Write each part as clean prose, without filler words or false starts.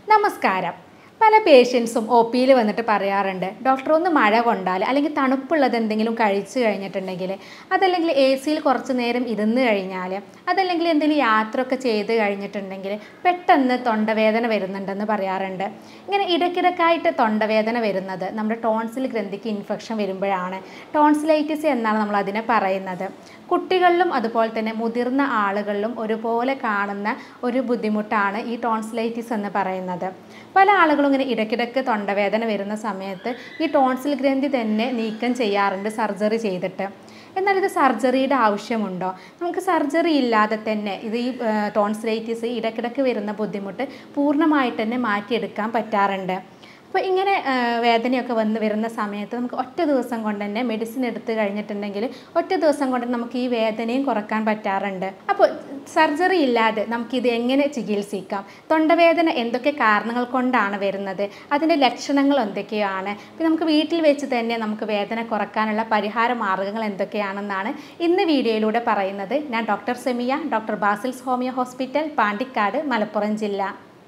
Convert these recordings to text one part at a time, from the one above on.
നമസ്കാരം. പല പേഷ്യൻസും ഒ പിയിൽ വന്നിട്ട് പറയാറുണ്ട്, ഡോക്ടർ ഒന്ന് മഴ കൊണ്ടാൽ അല്ലെങ്കിൽ തണുപ്പുള്ളത് എന്തെങ്കിലും കഴിച്ചു കഴിഞ്ഞിട്ടുണ്ടെങ്കിൽ, അതല്ലെങ്കിൽ എ സിയിൽ കുറച്ച് നേരം ഇരുന്ന് കഴിഞ്ഞാൽ, അതല്ലെങ്കിൽ എന്തെങ്കിലും യാത്രയൊക്കെ ചെയ്ത് കഴിഞ്ഞിട്ടുണ്ടെങ്കിൽ പെട്ടെന്ന് തൊണ്ടവേദന വരുന്നുണ്ടെന്ന് പറയാറുണ്ട്. ഇങ്ങനെ ഇടയ്ക്കിടയ്ക്കായിട്ട് തൊണ്ടവേദന വരുന്നത് നമ്മുടെ ടോൺസിൽ ഗ്രന്ഥിക്ക് ഇൻഫെക്ഷൻ വരുമ്പോഴാണ്. ടോൺസിലൈറ്റിസ് എന്നാണ് നമ്മൾ അതിനെ പറയുന്നത്. കുട്ടികളിലും അതുപോലെ തന്നെ മുതിർന്ന ആളുകളിലും ഒരുപോലെ കാണുന്ന ഒരു ബുദ്ധിമുട്ടാണ് ഈ ടോൺസിലൈറ്റിസ് എന്ന് പറയുന്നത്. പല ആളുകളും ഇങ്ങനെ ഇടയ്ക്കിടയ്ക്ക് തൊണ്ടവേദന വരുന്ന സമയത്ത് ഈ ടോൺസിൽ ഗ്രന്ഥി തന്നെ നീക്കം ചെയ്യാറുണ്ട് സർജറി ചെയ്തിട്ട്. എന്നാൽ ഇത് സർജറിയുടെ ആവശ്യമുണ്ടോ? നമുക്ക് സർജറി ഇല്ലാതെ തന്നെ ഈ ടോൺസിലൈറ്റിസ് ഇടയ്ക്കിടയ്ക്ക് വരുന്ന ബുദ്ധിമുട്ട് പൂർണ്ണമായിട്ട് തന്നെ മാറ്റിയെടുക്കാൻ പറ്റാറുണ്ട്. അപ്പോൾ ഇങ്ങനെ വേദനയൊക്കെ വരുന്ന സമയത്ത് നമുക്ക് ഒറ്റ ദിവസം കൊണ്ട് തന്നെ മെഡിസിൻ എടുത്ത് കഴിഞ്ഞിട്ടുണ്ടെങ്കിൽ ഒറ്റ ദിവസം കൊണ്ട് നമുക്ക് ഈ വേദനയും കുറക്കാൻ പറ്റാറുണ്ട്. അപ്പോൾ സർജറി ഇല്ലാതെ നമുക്കിത് എങ്ങനെ ചികിത്സിക്കാം? തൊണ്ടവേദന എന്തൊക്കെ കാരണങ്ങൾ കൊണ്ടാണ് വരുന്നത്? അതിൻ്റെ ലക്ഷണങ്ങൾ എന്തൊക്കെയാണ്? പിന്നെ നമുക്ക് വീട്ടിൽ വെച്ച് തന്നെ നമുക്ക് വേദന കുറക്കാനുള്ള പരിഹാര മാർഗ്ഗങ്ങൾ എന്തൊക്കെയാണെന്നാണ് ഇന്ന് വീഡിയോയിലൂടെ പറയുന്നത്. ഞാൻ doctor Semiya, doctor Basil's homeo hospital, Pandikkad, Malappuram ജില്ല.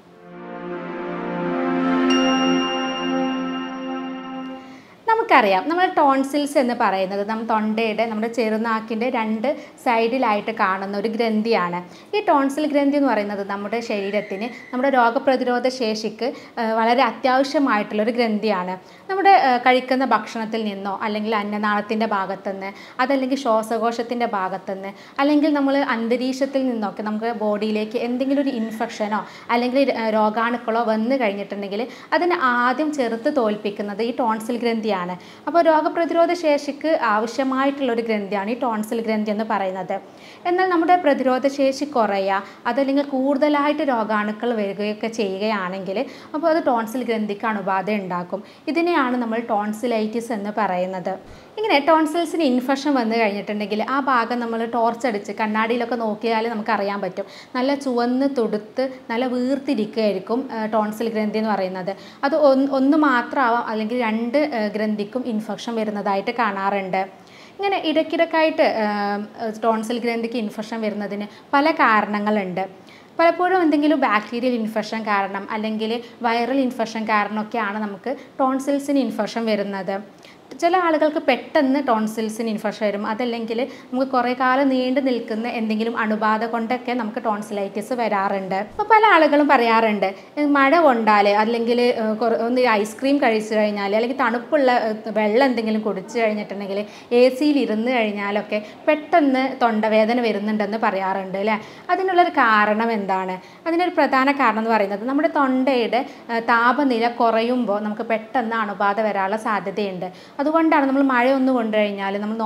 നമുക്കറിയാം, നമ്മൾ ടോൺസിൽസ് എന്ന് പറയുന്നത് നമ്മുടെ ചെറുനാക്കിൻ്റെ രണ്ട് സൈഡിലായിട്ട് കാണുന്ന ഒരു ഗ്രന്ഥിയാണ്. ഈ ടോൺസിൽ ഗ്രന്ഥി എന്ന് പറയുന്നത് നമ്മുടെ ശരീരത്തിന്, നമ്മുടെ രോഗപ്രതിരോധ ശേഷിക്ക് വളരെ അത്യാവശ്യമായിട്ടുള്ളൊരു ഗ്രന്ഥിയാണ്. നമ്മുടെ കഴിക്കുന്ന ഭക്ഷണത്തിൽ നിന്നോ, അല്ലെങ്കിൽ അന്നനാളത്തിൻ്റെ ഭാഗത്തുനിന്ന്, അതല്ലെങ്കിൽ ശ്വാസകോശത്തിൻ്റെ ഭാഗത്തുനിന്ന്, അല്ലെങ്കിൽ നമ്മൾ അന്തരീക്ഷത്തിൽ നിന്നൊക്കെ നമുക്ക് ബോഡിയിലേക്ക് എന്തെങ്കിലും ഒരു ഇൻഫെക്ഷനോ അല്ലെങ്കിൽ രോഗാണുക്കളോ വന്നു കഴിഞ്ഞിട്ടുണ്ടെങ്കിൽ അതിനെ ആദ്യം ചെറുത്ത് തോൽപ്പിക്കുന്നത് ഈ ടോൺസിൽ ഗ്രന്ഥിയാണ്. അപ്പോൾ രോഗപ്രതിരോധ ശേഷിക്ക് ആവശ്യമായിട്ടുള്ളൊരു ഗ്രന്ഥിയാണ് ഈ ടോൺസിൽ ഗ്രന്ഥി എന്ന് പറയുന്നത്. എന്നാൽ നമ്മുടെ പ്രതിരോധ ശേഷി കുറയുക, അതല്ലെങ്കിൽ കൂടുതലായിട്ട് രോഗാണുക്കൾ വരികയൊക്കെ ചെയ്യുകയാണെങ്കിൽ അപ്പോൾ അത് ടോൺസിൽ ഗ്രന്ഥിക്ക് അണുബാധ ഉണ്ടാക്കും. ഇതിനെയാണ് നമ്മൾ ടോൺസിലൈറ്റിസ് എന്ന് പറയുന്നത്. ഇങ്ങനെ ടോൺസിൽസിന് ഇൻഫെക്ഷൻ വന്നു കഴിഞ്ഞിട്ടുണ്ടെങ്കിൽ ആ ഭാഗം നമ്മൾ ടോർച്ചടിച്ച് കണ്ണാടിയിലൊക്കെ നോക്കിയാൽ നമുക്കറിയാൻ പറ്റും. നല്ല ചുവന്ന് തുടുത്ത് നല്ല വീർത്തിരിക്കുകയായിരിക്കും ടോൺസിൽ ഗ്രന്ഥി എന്ന് പറയുന്നത്. അത് ഒന്ന് മാത്രമാവാം, അല്ലെങ്കിൽ രണ്ട് ഗ്രന്ഥിക്കും ഇൻഫെക്ഷൻ വരുന്നതായിട്ട് കാണാറുണ്ട്. ഇങ്ങനെ ഇടയ്ക്കിടയ്ക്കായിട്ട് ടോൺസിൽ ഗ്രന്ഥിക്ക് ഇൻഫെക്ഷൻ വരുന്നതിന് പല കാരണങ്ങളുണ്ട്. പലപ്പോഴും എന്തെങ്കിലും ബാക്ടീരിയൽ ഇൻഫെക്ഷൻ കാരണം അല്ലെങ്കിൽ വൈറൽ ഇൻഫെക്ഷൻ കാരണമൊക്കെയാണ് നമുക്ക് ടോൺസിൽസിന് ഇൻഫെക്ഷൻ വരുന്നത്. ചില ആളുകൾക്ക് പെട്ടെന്ന് ടോൺസിൽസിന് ഇൻഫെക്ഷൻ വരും. അതല്ലെങ്കിൽ നമുക്ക് കുറേ കാലം നീണ്ടു നിൽക്കുന്ന എന്തെങ്കിലും അണുബാധ കൊണ്ടൊക്കെ നമുക്ക് ടോൺസിലൈറ്റിസ് വരാറുണ്ട്. അപ്പോൾ പല ആളുകളും പറയാറുണ്ട്, മഴ കൊണ്ടാൽ അല്ലെങ്കിൽ ഒന്ന് ഐസ്ക്രീം കഴിച്ചു കഴിഞ്ഞാൽ, അല്ലെങ്കിൽ തണുപ്പുള്ള വെള്ളം എന്തെങ്കിലും കുടിച്ചു കഴിഞ്ഞിട്ടുണ്ടെങ്കിൽ, എ സിയിൽ ഇരുന്ന് കഴിഞ്ഞാലൊക്കെ പെട്ടെന്ന് തൊണ്ടവേദന വരുന്നുണ്ടെന്ന് പറയാറുണ്ട് അല്ലേ? അതിനുള്ളൊരു കാരണം എന്താണ്? അതിനൊരു പ്രധാന കാരണം എന്ന് പറയുന്നത് നമ്മുടെ തൊണ്ടയുടെ താപനില കുറയുമ്പോൾ നമുക്ക് പെട്ടെന്ന് അണുബാധ വരാനുള്ള സാധ്യതയുണ്ട്. അതുകൊണ്ടാണ് നമ്മൾ മഴയൊന്ന് കൊണ്ടു കഴിഞ്ഞാൽ നമ്മൾ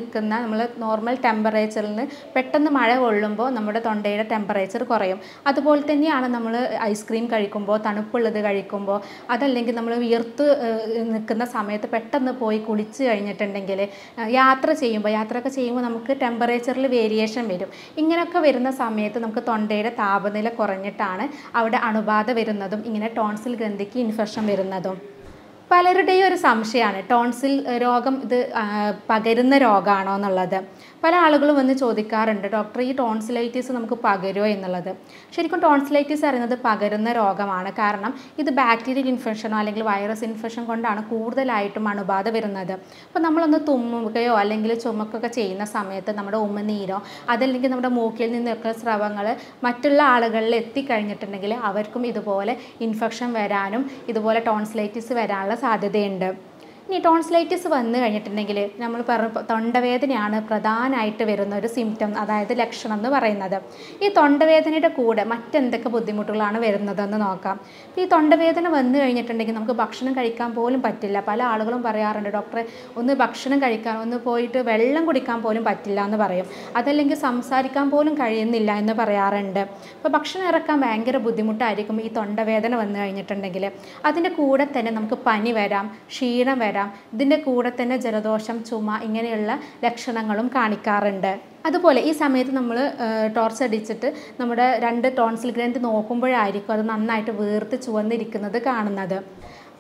നോർമൽ ടെമ്പറേച്ചറിൽ നിന്ന് പെട്ടെന്ന് മഴ കൊള്ളുമ്പോൾ നമ്മുടെ തൊണ്ടയുടെ ടെമ്പറേച്ചർ കുറയും. അതുപോലെ തന്നെയാണ് നമ്മൾ ഐസ്ക്രീം കഴിക്കുമ്പോൾ, തണുപ്പുള്ളത് കഴിക്കുമ്പോൾ, അതല്ലെങ്കിൽ നമ്മൾ വിയർത്ത് നിൽക്കുന്ന സമയത്ത് പെട്ടെന്ന് പോയി കുളിച്ച് കഴിഞ്ഞിട്ടുണ്ടെങ്കിൽ, യാത്രയൊക്കെ ചെയ്യുമ്പോൾ നമുക്ക് ടെമ്പറേച്ചറിൽ വേരിയേഷൻ വരും. ഇങ്ങനെയൊക്കെ വരുന്ന സമയത്ത് നമുക്ക് തൊണ്ടയുടെ താപനില കുറഞ്ഞിട്ടാണ് അവിടെ അണുബാധ വരുന്നതും ഇങ്ങനെ ടോൺസിൽ ഗ്രന്ഥിക്ക് ഇൻഫെക്ഷൻ വരുന്നതും. പലരുടെയും ഒരു സംശയമാണ് ടോൺസിൽ രോഗം ഇത് പകരുന്ന രോഗമാണോ എന്നുള്ളത്. പല ആളുകളും വന്ന് ചോദിക്കാറുണ്ട്, ഡോക്ടർ ഈ ടോൺസിലൈറ്റിസ് നമുക്ക് പകരുമോ എന്നുള്ളത്. ശരിക്കും ടോൺസിലൈറ്റിസ് അറിയുന്നത് പകരുന്ന രോഗമാണ്. കാരണം ഇത് ബാക്ടീരിയൽ ഇൻഫെക്ഷനോ അല്ലെങ്കിൽ വൈറസ് ഇൻഫെക്ഷൻ കൊണ്ടാണ് കൂടുതലായിട്ടും അണുബാധ വരുന്നത്. അപ്പോൾ നമ്മളൊന്ന് തുമ്മുകയോ അല്ലെങ്കിൽ ചുമക്കുകയോ ചെയ്യുന്ന സമയത്ത് നമ്മുടെ ഉമിനീരോ അതല്ലെങ്കിൽ നമ്മുടെ മൂക്കിൽ നിന്നൊക്കെ സ്രവങ്ങൾ മറ്റുള്ള ആളുകളിൽ എത്തിക്കഴിഞ്ഞിട്ടുണ്ടെങ്കിൽ അവർക്കും ഇതുപോലെ ഇൻഫെക്ഷൻ വരാനും ഇതുപോലെ ടോൺസിലൈറ്റിസ് വരാനുള്ള സാധ്യതയുണ്ട്. ഇനി ടോൺസിലൈറ്റിസ് വന്നു കഴിഞ്ഞിട്ടുണ്ടെങ്കിൽ നമ്മൾ തൊണ്ടവേദനയാണ് പ്രധാനമായിട്ട് വരുന്ന ഒരു സിംറ്റം, അതായത് ലക്ഷണം എന്ന് പറയുന്നത്. ഈ തൊണ്ടവേദനയുടെ കൂടെ മറ്റെന്തൊക്കെ ബുദ്ധിമുട്ടുകളാണ് വരുന്നതെന്ന് നോക്കാം. ഈ തൊണ്ടവേദന വന്നു കഴിഞ്ഞിട്ടുണ്ടെങ്കിൽ നമുക്ക് ഭക്ഷണം കഴിക്കാൻ പോലും പറ്റില്ല. പല ആളുകളും പറയാറുണ്ട്, ഡോക്ടറെ ഒന്ന് ഭക്ഷണം കഴിക്കാൻ, ഒന്ന് പോയിട്ട് വെള്ളം കുടിക്കാൻ പോലും പറ്റില്ല എന്ന് പറയും. അതല്ലെങ്കിൽ സംസാരിക്കാൻ പോലും കഴിയുന്നില്ല എന്ന് പറയാറുണ്ട്. അപ്പോൾ ഭക്ഷണം ഇറക്കാൻ ഭയങ്കര ബുദ്ധിമുട്ടായിരിക്കും ഈ തൊണ്ടവേദന വന്നു കഴിഞ്ഞിട്ടുണ്ടെങ്കിൽ. അതിൻ്റെ കൂടെ തന്നെ നമുക്ക് പനി വരാം, ക്ഷീണം വരാം, ഇതിൻ്റെ കൂടെ തന്നെ ജലദോഷം, ചുമ ഇങ്ങനെയുള്ള ലക്ഷണങ്ങളും കാണിക്കാറുണ്ട്. അതുപോലെ ഈ സമയത്ത് നമ്മൾ ടോർച്ച് അടിച്ചിട്ട് നമ്മുടെ രണ്ട് ടോൺസിൽ ഗ്രന്ഥി നോക്കുമ്പോഴായിരിക്കും അത് നന്നായിട്ട് വീർത്ത് ചുവന്നിരിക്കുന്നത് കാണുന്നത്.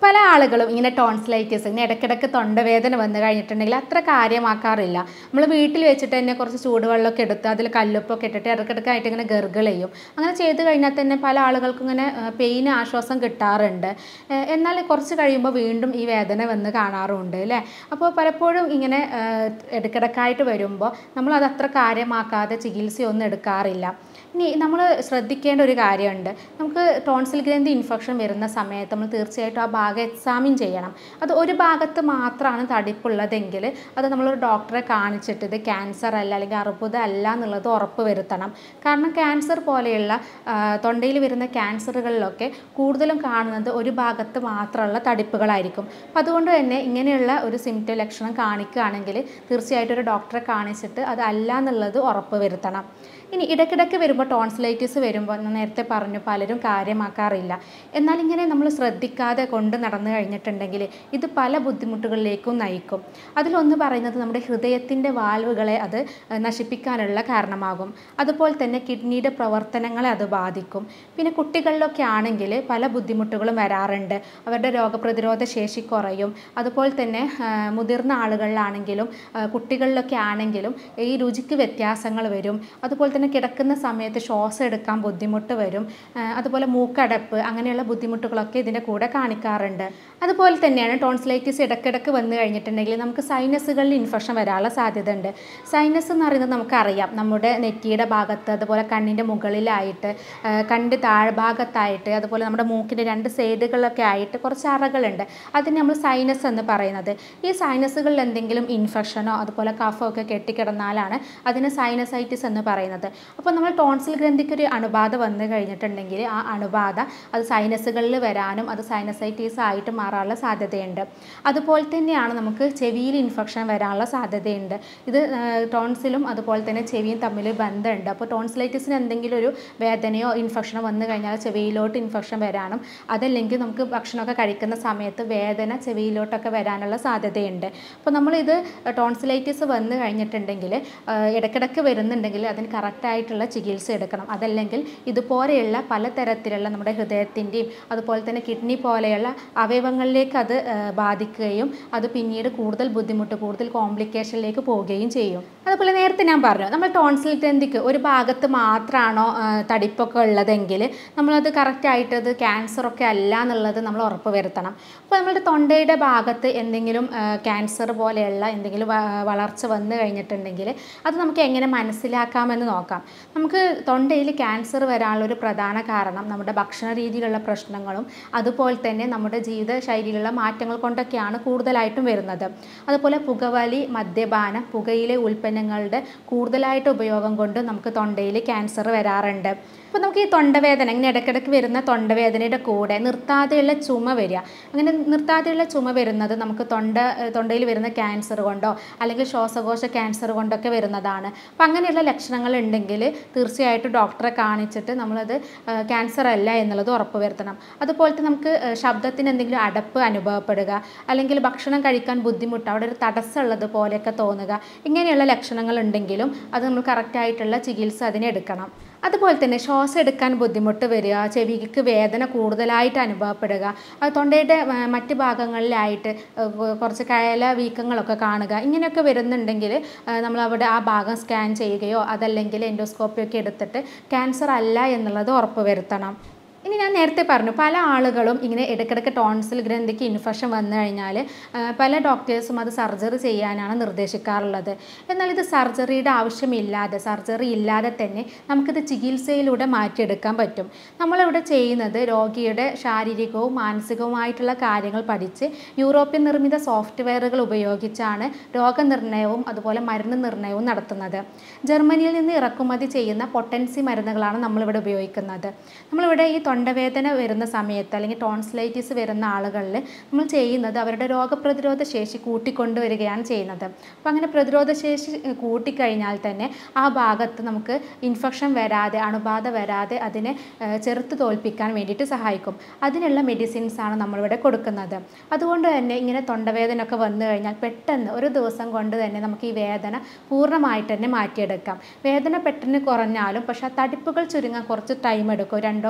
പല ആളുകളും ഇങ്ങനെ ടോൺസിലൈറ്റിസ് ഇങ്ങനെ ഇടയ്ക്കിടയ്ക്ക് തൊണ്ടവേദന വന്നു കഴിഞ്ഞിട്ടുണ്ടെങ്കിൽ അത്ര കാര്യമാക്കാറില്ല. നമ്മൾ വീട്ടിൽ വെച്ചിട്ട് തന്നെ കുറച്ച് ചൂടുവെള്ളമൊക്കെ എടുത്ത് അതിൽ കല്ലുപ്പൊക്കെ ഇട്ടിട്ട് ഇടയ്ക്കിടയ്ക്കായിട്ട് ഇങ്ങനെ ഗർഗിൾ ചെയ്യും. അങ്ങനെ ചെയ്ത് കഴിഞ്ഞാൽ തന്നെ പല ആളുകൾക്കും ഇങ്ങനെ പെയിന് ആശ്വാസം കിട്ടാറുണ്ട്. എന്നാൽ കുറച്ച് കഴിയുമ്പോൾ വീണ്ടും ഈ വേദന വന്ന് കാണാറുണ്ട് അല്ലേ. അപ്പോൾ പലപ്പോഴും ഇങ്ങനെ ഇടയ്ക്കിടയ്ക്കായിട്ട് വരുമ്പോൾ നമ്മളത് അത്ര കാര്യമാക്കാതെ ചികിത്സയൊന്നും എടുക്കാറില്ല. ഇനി നമ്മൾ ശ്രദ്ധിക്കേണ്ട ഒരു കാര്യമുണ്ട്. നമുക്ക് ടോൺസിൽ ഗ്രന്ഥി ഇൻഫെക്ഷൻ വരുന്ന സമയത്ത് നമ്മൾ തീർച്ചയായിട്ടും ആ ഭാഗം എക്സാമിൻ ചെയ്യണം. അത് ഒരു ഭാഗത്ത് മാത്രമാണ് തടിപ്പുള്ളതെങ്കിൽ അത് നമ്മളൊരു ഡോക്ടറെ കാണിച്ചിട്ട് ഇത് ക്യാൻസർ അല്ല അല്ലെങ്കിൽ അർബുദം അല്ല എന്നുള്ളത് ഉറപ്പ് വരുത്തണം. കാരണം ക്യാൻസർ പോലെയുള്ള തൊണ്ടയിൽ വരുന്ന ക്യാൻസറുകളിലൊക്കെ കൂടുതലും കാണുന്നത് ഒരു ഭാഗത്ത് മാത്രമുള്ള തടിപ്പുകളായിരിക്കും. അപ്പം അതുകൊണ്ട് തന്നെ ഇങ്ങനെയുള്ള ഒരു സിംറ്റം ലക്ഷണം കാണിക്കുകയാണെങ്കിൽ തീർച്ചയായിട്ടും ഒരു ഡോക്ടറെ കാണിച്ചിട്ട് അത് അല്ല എന്നുള്ളത് ഉറപ്പ് വരുത്തണം. ഇനി ഇടയ്ക്കിടയ്ക്ക് വരുമ്പോൾ ടോൺസിലൈറ്റിസ് വരുമ്പോൾ ഞാൻ നേരത്തെ പറഞ്ഞു പലരും കാര്യമാക്കാറില്ല. എന്നാൽ ഇങ്ങനെ നമ്മൾ ശ്രദ്ധിക്കാതെ കൊണ്ട് നടന്നു കഴിഞ്ഞിട്ടുണ്ടെങ്കിൽ ഇത് പല ബുദ്ധിമുട്ടുകളിലേക്കും നയിക്കും. അതിലൊന്ന് പറയുന്നത് നമ്മുടെ ഹൃദയത്തിൻ്റെ വാൽവുകളെ അത് നശിപ്പിക്കാനുള്ള കാരണമാകും. അതുപോലെ തന്നെ കിഡ്നിയുടെ പ്രവർത്തനങ്ങളെ അത് ബാധിക്കും. പിന്നെ കുട്ടികളിലൊക്കെ ആണെങ്കിൽ പല ബുദ്ധിമുട്ടുകളും വരാറുണ്ട്. അവരുടെ രോഗപ്രതിരോധ ശേഷി കുറയും. അതുപോലെ തന്നെ മുതിർന്ന ആളുകളിലാണെങ്കിലും കുട്ടികളിലൊക്കെ ആണെങ്കിലും ഈ രുചിക്ക് വ്യത്യാസങ്ങൾ വരും. അതുപോലെ തന്നെ കിടക്കുന്ന സമയത്ത് ശ്വാസം എടുക്കാൻ ബുദ്ധിമുട്ട് വരും. അതുപോലെ മൂക്കടപ്പ് അങ്ങനെയുള്ള ബുദ്ധിമുട്ടുകളൊക്കെ ഇതിൻ്റെ കൂടെ കാണിക്കാറുണ്ട്. അതുപോലെ തന്നെയാണ് ടോൺസിലൈറ്റിസ് ഇടയ്ക്കിടയ്ക്ക് വന്നു കഴിഞ്ഞിട്ടുണ്ടെങ്കിൽ നമുക്ക് സൈനസുകളിൽ ഇൻഫെക്ഷൻ വരാനുള്ള സാധ്യത ഉണ്ട്. സൈനസ് എന്ന് പറയുന്നത് നമുക്കറിയാം നമ്മുടെ നെറ്റിയുടെ ഭാഗത്ത്, അതുപോലെ കണ്ണിൻ്റെ മുകളിലായിട്ട്, കണ്ണിൻ്റെ താഴ്ഭാഗത്തായിട്ട്, അതുപോലെ നമ്മുടെ മൂക്കിൻ്റെ 2 സൈഡുകളിലൊക്കെ ആയിട്ട് കുറച്ച് അറകളുണ്ട്. അതിന് നമ്മൾ സൈനസ് എന്ന് പറയുന്നത്. ഈ സൈനസുകളിൽ എന്തെങ്കിലും ഇൻഫെക്ഷനോ അതുപോലെ കഫമോ ഒക്കെ കെട്ടിക്കിടന്നാലാണ് അതിന് സൈനസൈറ്റിസ് എന്ന് പറയുന്നത്. അപ്പോൾ നമ്മൾ ടോൺസിൽ ഗ്രന്ഥിക്ക് ഒരു അണുബാധ വന്നു കഴിഞ്ഞിട്ടുണ്ടെങ്കിൽ ആ അണുബാധ അത് സൈനസുകളിൽ വരാനും അത് സൈനസൈറ്റീസ് ആയിട്ട് മാറാനുള്ള സാധ്യതയുണ്ട്. അതുപോലെ തന്നെയാണ് നമുക്ക് ചെവിയിൽ ഇൻഫെക്ഷൻ വരാനുള്ള സാധ്യതയുണ്ട്. ഇത് ടോൺസിലും അതുപോലെ തന്നെ ചെവിയും തമ്മിൽ ബന്ധമുണ്ട്. അപ്പോൾ ടോൺസിലൈറ്റിസിന് എന്തെങ്കിലും ഒരു വേദനയോ ഇൻഫെക്ഷനോ വന്നു കഴിഞ്ഞാൽ ചെവിയിലോട്ട് ഇൻഫെക്ഷൻ വരാനും അതല്ലെങ്കിൽ നമുക്ക് ഭക്ഷണമൊക്കെ കഴിക്കുന്ന സമയത്ത് വേദന ചെവിയിലോട്ടൊക്കെ വരാനുള്ള സാധ്യതയുണ്ട്. അപ്പോൾ നമ്മളിത് ടോൺസിലൈറ്റിസ് വന്നു കഴിഞ്ഞിട്ടുണ്ടെങ്കിൽ ഇടയ്ക്കിടയ്ക്ക് വരുന്നുണ്ടെങ്കിൽ അതിന് കറക്റ്റായിട്ടുള്ള ചികിത്സ എടുക്കണം. അതല്ലെങ്കിൽ ഇതുപോലെയുള്ള പലതരത്തിലുള്ള നമ്മുടെ ഹൃദയത്തിൻ്റെയും അതുപോലെ തന്നെ കിഡ്നി പോലെയുള്ള അവയവങ്ങളിലേക്ക് അത് ബാധിക്കുകയും അത് പിന്നീട് കൂടുതൽ ബുദ്ധിമുട്ട്, കൂടുതൽ കോംപ്ലിക്കേഷനിലേക്ക് പോവുകയും ചെയ്യും. അതുപോലെ നേരത്തെ ഞാൻ പറഞ്ഞു നമ്മൾ ടോൺസിൽ ഗ്രന്ഥിക്ക് ഒരു ഭാഗത്ത് മാത്രമാണോ തടിപ്പൊക്കെ ഉള്ളതെങ്കിൽ നമ്മളത് കറക്റ്റായിട്ട് അത് ക്യാൻസറൊക്കെ അല്ല എന്നുള്ളത് നമ്മൾ ഉറപ്പ് വരുത്തണം. അപ്പോൾ നമ്മുടെ തൊണ്ടയുടെ ഭാഗത്ത് എന്തെങ്കിലും ക്യാൻസർ പോലെയുള്ള എന്തെങ്കിലും വളർച്ച വന്നു കഴിഞ്ഞിട്ടുണ്ടെങ്കിൽ അത് നമുക്ക് എങ്ങനെ മനസ്സിലാക്കാമെന്ന് നോക്കാം. നമുക്ക് തൊണ്ടയിൽ ക്യാൻസർ വരാനുള്ളൊരു പ്രധാന കാരണം നമ്മുടെ ഭക്ഷണ രീതിയിലുള്ള പ്രശ്നങ്ങളും അതുപോലെ തന്നെ നമ്മുടെ ജീവിത ശൈലിയിലുള്ള മാറ്റങ്ങൾ കൊണ്ടൊക്കെയാണ് കൂടുതലായിട്ടും വരുന്നത്. അതുപോലെ പുകവലി, മദ്യപാനം, പുകയിലെ ഉൽപ്പന്നങ്ങളുടെ കൂടുതലായിട്ട് ഉപയോഗം കൊണ്ട് നമുക്ക് തൊണ്ടയിൽ ക്യാൻസർ വരാറുണ്ട്. അപ്പോൾ നമുക്ക് ഈ തൊണ്ടവേദന ഇങ്ങനെ ഇടയ്ക്കിടയ്ക്ക് വരുന്ന തൊണ്ടവേദനയുടെ കൂടെ നിർത്താതെയുള്ള ചുമ വരിക. അങ്ങനെ നിർത്താതെയുള്ള ചുമ വരുന്നത് നമുക്ക് തൊണ്ടയിൽ വരുന്ന ക്യാൻസർ കൊണ്ടോ അല്ലെങ്കിൽ ശ്വാസകോശ ക്യാൻസർ കൊണ്ടൊക്കെ വരുന്നതാണ്. അപ്പോൾ അങ്ങനെയുള്ള ലക്ഷണങ്ങൾ ഉണ്ടെങ്കിൽ തീർച്ചയായിട്ടും ഡോക്ടറെ കാണിച്ചിട്ട് നമ്മളത് ക്യാൻസർ അല്ല എന്നുള്ളത് ഉറപ്പ് വരുത്തണം. അതുപോലെ നമുക്ക് ശബ്ദത്തിന് എന്തെങ്കിലും അടപ്പ് അനുഭവപ്പെടുക അല്ലെങ്കിൽ ഭക്ഷണം കഴിക്കാൻ ബുദ്ധിമുട്ട്, അവിടെ ഒരു തടസ്സമുള്ളത് പോലെയൊക്കെ തോന്നുക, ഇങ്ങനെയുള്ള ലക്ഷണങ്ങൾ ഉണ്ടെങ്കിലും അത് നമ്മൾ കറക്റ്റായിട്ടുള്ള ചികിത്സ അതിനെടുക്കണം. അതുപോലെ തന്നെ ശ്വാസം എടുക്കാൻ ബുദ്ധിമുട്ട് വരിക, ചെവിക്ക് വേദന കൂടുതലായിട്ട് അനുഭവപ്പെടുക, തൊണ്ടയുടെ മറ്റ് ഭാഗങ്ങളിലായിട്ട് കുറച്ച് കയല വീക്കങ്ങളൊക്കെ കാണുക, ഇങ്ങനെയൊക്കെ വരുന്നുണ്ടെങ്കിൽ നമ്മളവിടെ ആ ഭാഗം സ്കാൻ ചെയ്യുകയോ അതല്ലെങ്കിൽ എൻഡോസ്കോപ്പിയൊക്കെ എടുത്തിട്ട് ക്യാൻസർ അല്ല എന്നുള്ളത് ഉറപ്പ് വരുത്തണം. ഇനി ഞാൻ നേരത്തെ പറഞ്ഞു പല ആളുകളും ഇങ്ങനെ ഇടയ്ക്കിടയ്ക്ക് ടോൺസിൽ ഗ്രന്ഥിക്ക് ഇൻഫെക്ഷൻ വന്നു കഴിഞ്ഞാൽ പല ഡോക്ടേഴ്സും അത് സർജറി ചെയ്യാനാണ് നിർദ്ദേശിക്കാറുള്ളത്. എന്നാൽ ഇത് സർജറിയുടെ ആവശ്യമില്ലാതെ, സർജറി ഇല്ലാതെ തന്നെ നമുക്കിത് ചികിത്സയിലൂടെ മാറ്റിയെടുക്കാൻ പറ്റും. നമ്മളിവിടെ ചെയ്യുന്നത് രോഗിയുടെ ശാരീരികവും മാനസികവുമായിട്ടുള്ള കാര്യങ്ങൾ പഠിച്ച് യൂറോപ്യൻ നിർമ്മിത സോഫ്റ്റ്വെയറുകൾ ഉപയോഗിച്ചാണ് രോഗനിർണയവും അതുപോലെ മരുന്ന് നിർണയവും നടത്തുന്നത്. ജർമ്മനിയിൽ നിന്ന് ഇറക്കുമതി ചെയ്യുന്ന പൊട്ടൻസി മരുന്നുകളാണ് നമ്മളിവിടെ ഉപയോഗിക്കുന്നത്. നമ്മളിവിടെ ഈ തൊണ്ടവേദന വരുന്ന സമയത്ത് അല്ലെങ്കിൽ ടോൺസിലൈറ്റിസ് വരുന്ന ആളുകളിൽ നമ്മൾ ചെയ്യുന്നത് അവരുടെ രോഗപ്രതിരോധ ശേഷി കൂട്ടിക്കൊണ്ടുവരികയാണ് ചെയ്യുന്നത്. അപ്പോൾ അങ്ങനെ പ്രതിരോധ ശേഷി കൂട്ടിക്കഴിഞ്ഞാൽ തന്നെ ആ ഭാഗത്ത് നമുക്ക് ഇൻഫെക്ഷൻ വരാതെ, അണുബാധ വരാതെ അതിനെ ചെറുത്ത് തോൽപ്പിക്കാൻ വേണ്ടിയിട്ട് സഹായിക്കും. അതിനുള്ള മെഡിസിൻസാണ് നമ്മളിവിടെ കൊടുക്കുന്നത്. അതുകൊണ്ട് തന്നെ ഇങ്ങനെ തൊണ്ടവേദന ഒക്കെ വന്നു കഴിഞ്ഞാൽ പെട്ടെന്ന് ഒരു ദിവസം കൊണ്ട് തന്നെ നമുക്ക് ഈ വേദന പൂർണ്ണമായിട്ട് തന്നെ മാറ്റിയെടുക്കാം. വേദന പെട്ടെന്ന് കുറഞ്ഞാലും പക്ഷേ ആ തടിപ്പുകൾ ചുരുങ്ങാൻ കുറച്ച് ടൈം എടുക്കും. 2-3 ആഴ്ച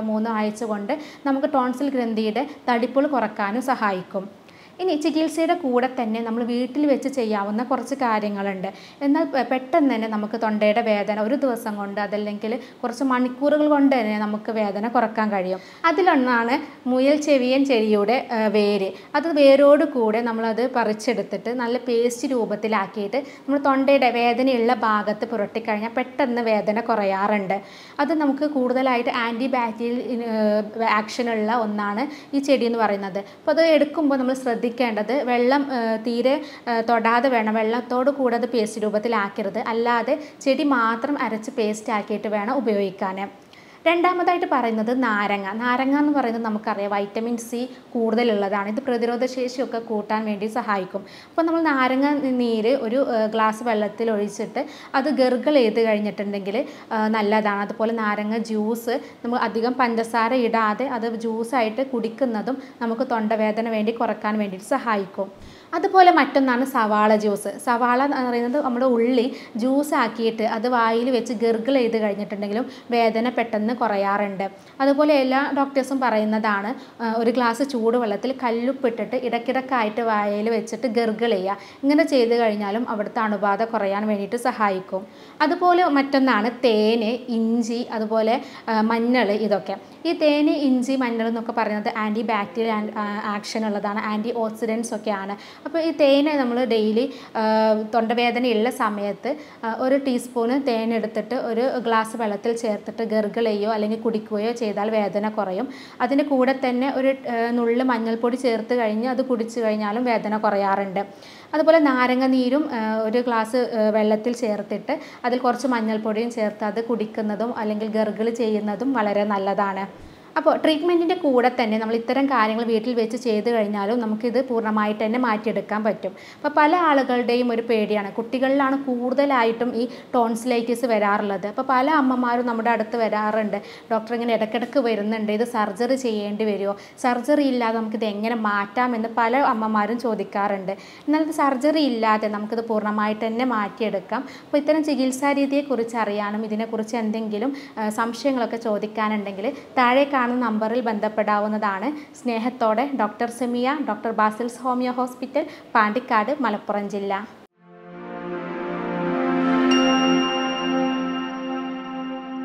സഹായിച്ചുകൊണ്ട് നമുക്ക് ടോൺസിൽ ഗ്രന്ഥിയുടെ തടിപ്പുകൾ കുറക്കാനും സഹായിക്കും. ഇനി ചികിത്സയുടെ കൂടെ തന്നെ നമ്മൾ വീട്ടിൽ വെച്ച് ചെയ്യാവുന്ന കുറച്ച് കാര്യങ്ങളുണ്ട്. എന്നാൽ പെട്ടെന്ന് തന്നെ നമുക്ക് തൊണ്ടയുടെ വേദന ഒരു ദിവസം കൊണ്ട് അതല്ലെങ്കിൽ കുറച്ച് മണിക്കൂറുകൾ കൊണ്ട് തന്നെ നമുക്ക് വേദന കുറക്കാൻ കഴിയും. അതിലൊന്നാണ് മുയൽ ചെവിയൻ ചെടിയുടെ വേര്. അത് വേരോട് കൂടെ നമ്മളത് പറിച്ചെടുത്തിട്ട് നല്ല പേസ്റ്റ് രൂപത്തിലാക്കിയിട്ട് നമ്മൾ തൊണ്ടയുടെ വേദനയുള്ള ഭാഗത്ത് പുരട്ടിക്കഴിഞ്ഞാൽ പെട്ടെന്ന് വേദന കുറയാറുണ്ട്. അത് നമുക്ക് കൂടുതലായിട്ട് ആൻറ്റി ബാക്ടീരിയൽ ആക്ഷനുള്ള ഒന്നാണ് ഈ ചെടി എന്ന് പറയുന്നത്. അപ്പോൾ അത് എടുക്കുമ്പോൾ നമ്മൾ ശ്രദ്ധിക്കേണ്ടത് വെള്ളം തീരെ തൊടാതെ വേണം, വെള്ളത്തോട് കൂടെ അത് പേസ്റ്റ് രൂപത്തിലാക്കരുത്. അല്ലാതെ ചെടി മാത്രം അരച്ച് പേസ്റ്റ് ആക്കിയിട്ട് വേണം ഉപയോഗിക്കാൻ. രണ്ടാമതായിട്ട് പറയുന്നത് നാരങ്ങ എന്ന് പറയുന്നത് നമുക്കറിയാം വൈറ്റമിൻ സി കൂടുതലുള്ളതാണ്. ഇത് പ്രതിരോധ ശേഷിയൊക്കെ കൂട്ടാൻ വേണ്ടി സഹായിക്കും. അപ്പോൾ നമ്മൾ നാരങ്ങ നീര് ഒരു ഗ്ലാസ് വെള്ളത്തിൽ ഒഴിച്ചിട്ട് അത് ഗർഗിൾ ചെയ്ത് കഴിഞ്ഞിട്ടുണ്ടെങ്കിൽ നല്ലതാണ്. അതുപോലെ നാരങ്ങ ജ്യൂസ് നമ്മൾ അധികം പഞ്ചസാര ഇടാതെ അത് ജ്യൂസായിട്ട് കുടിക്കുന്നതും നമുക്ക് തൊണ്ടവേദന വേണ്ടി കുറക്കാൻ വേണ്ടിയിട്ട് സഹായിക്കും. അതുപോലെ മറ്റൊന്നാണ് സവാള ജ്യൂസ്. സവാള എന്ന് പറയുന്നത് നമ്മുടെ ഉള്ളി ജ്യൂസ് ആക്കിയിട്ട് അത് വായിൽ വെച്ച് ഗർഗിൾ ചെയ്ത് കഴിഞ്ഞിട്ടുണ്ടെങ്കിലും വേദന പെട്ടെന്ന് കുറയാറുണ്ട്. അതുപോലെ എല്ലാ ഡോക്ടേഴ്സും പറയുന്നതാണ് ഒരു ഗ്ലാസ് ചൂടുവെള്ളത്തിൽ കല്ലുപ്പിട്ടിട്ട് ഇടയ്ക്കിടയ്ക്കായിട്ട് വായിൽ വെച്ചിട്ട് ഗർഗിൾ ചെയ്യുക. ഇങ്ങനെ ചെയ്ത് കഴിഞ്ഞാലും അവിടുത്തെ അണുബാധ കുറയാൻ വേണ്ടിയിട്ട് സഹായിക്കും. അതുപോലെ മറ്റൊന്നാണ് തേന്, ഇഞ്ചി, അതുപോലെ മഞ്ഞൾ. ഇതൊക്കെ ഈ തേന്, ഇഞ്ചി, മഞ്ഞൾ എന്നൊക്കെ പറയുന്നത് ആൻറ്റി ബാക്ടീരിയൽ ആക്ഷൻ ഉള്ളതാണ്, ആൻറ്റി ഓക്സിഡൻസ് ഒക്കെയാണ്. അപ്പോൾ ഈ തേന് നമ്മൾ ഡെയിലി തൊണ്ടവേദനയുള്ള സമയത്ത് ഒരു ടീസ്പൂണ് തേനെടുത്തിട്ട് ഒരു ഗ്ലാസ് വെള്ളത്തിൽ ചേർത്തിട്ട് ഗർഗിൾ ചെയ്യുകയോ അല്ലെങ്കിൽ കുടിക്കുകയോ ചെയ്താൽ വേദന കുറയും. അതിൻ്റെ കൂടെ തന്നെ ഒരു നുള്ള് മഞ്ഞൾപ്പൊടി ചേർത്ത് കഴിഞ്ഞ് അത് കുടിച്ചു കഴിഞ്ഞാലും വേദന കുറയാറുണ്ട്. അതുപോലെ നാരങ്ങ നീരും ഒരു ഗ്ലാസ് വെള്ളത്തിൽ ചേർത്തിട്ട് അതിൽ കുറച്ച് മഞ്ഞൾപ്പൊടിയും ചേർത്ത് അത് കുടിക്കുന്നതും അല്ലെങ്കിൽ ഗർഗിൾ ചെയ്യുന്നതും വളരെ നല്ലതാണ്. അപ്പോൾ ട്രീറ്റ്മെൻറ്റിൻ്റെ കൂടെ തന്നെ നമ്മൾ ഇത്തരം കാര്യങ്ങൾ വീട്ടിൽ വെച്ച് ചെയ്ത് കഴിഞ്ഞാലും നമുക്കിത് പൂർണ്ണമായിട്ട് തന്നെ മാറ്റിയെടുക്കാൻ പറ്റും. അപ്പോൾ പല ആളുകളുടെയും ഒരു പേടിയാണ്, കുട്ടികളിലാണ് കൂടുതലായിട്ടും ഈ ടോൺസിലൈറ്റിസ് വരാറുള്ളത്. അപ്പോൾ പല അമ്മമാരും നമ്മുടെ അടുത്ത് വരാറുണ്ട്, ഡോക്ടർ ഇങ്ങനെ ഇടയ്ക്കിടയ്ക്ക് വരുന്നുണ്ട്, ഇത് സർജറി ചെയ്യേണ്ടി വരുമോ, സർജറി ഇല്ലാതെ നമുക്കിത് എങ്ങനെ മാറ്റാമെന്ന് പല അമ്മമാരും ചോദിക്കാറുണ്ട്. എന്നാൽ ഇത് സർജറി ഇല്ലാതെ നമുക്കിത് പൂർണ്ണമായിട്ട് തന്നെ മാറ്റിയെടുക്കാം. അപ്പോൾ ഇത്തരം ചികിത്സാ രീതിയെക്കുറിച്ച് അറിയാനും ഇതിനെക്കുറിച്ച് എന്തെങ്കിലും സംശയങ്ങളൊക്കെ ചോദിക്കാനുണ്ടെങ്കിൽ താഴെ കാണുന്ന നമ്പറിൽ ബന്ധപ്പെടാവുന്നതാണ്. സ്നേഹത്തോടെ doctor Semiya, doctor Basil's homeo hospital, Pandikkad, Malappuram ജില്ല.